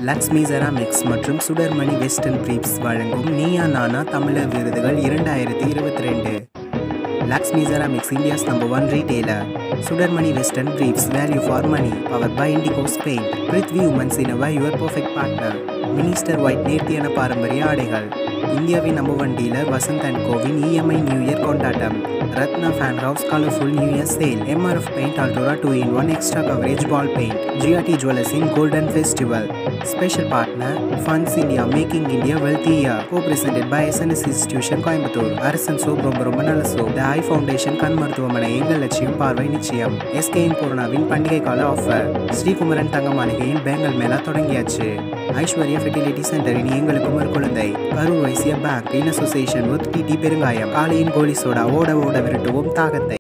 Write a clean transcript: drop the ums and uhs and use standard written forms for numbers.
Lakshmi ceramics மற்றும் Sudarmani western briefs வழங்கும் நீயா நானா தமிழர் விருதுகள் 2022. Laxmi Ceramics, India's #1 retailer. Sudarmani Western Briefs, value for money, powered by Indigo's Paint. Prithvi Women's Innerwear, your perfect partner. Minister White நேர்த்தியான பாரம்பரிய ஆடைகள். இந்தியாவின் #1 dealer Vasanth and கோவின் EMI நியூ இயர் கொண்டாட்டம். Ratna fan house colourful new year sale. MRF Paint Altura 2-in-1 extra coverage ball paint. GRT Jewelers in Golden Festival. Special partner Funds India, making India wealthy year. Co-presented by SNS Institution Coimbatore. Arasan soap ரொம்ப நல்ல soap. The Eye Foundation கண் மருத்துவமனை, எங்கள் லட்சியம் பார்வை நிச்சயம். SKN கொரோனாவின் பண்டிகை கால ஆஃபர். ஸ்ரீகுமரன் தங்க மாளிகையில் பேங்கல் மேளா தொடங்கியாச்சு. ஐஸ்வர்யா ஃபெர்டிலிட்டி சென்டர், இனி எங்களுக்கும் ஒரு குழந்தை. Karur Vysya bank in association with PT பெருங்காயம். காலையின் கோலி சோடா, ஓட ஓட விரட்டுவோம் தாகத்தை.